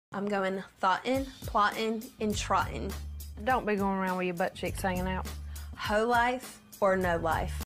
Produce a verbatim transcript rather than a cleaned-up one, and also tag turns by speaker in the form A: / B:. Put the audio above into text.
A: I'm going thoughtin', plottin', and trottin'.
B: Don't be going around with your butt cheeks hanging out.
A: Hoe life or no life.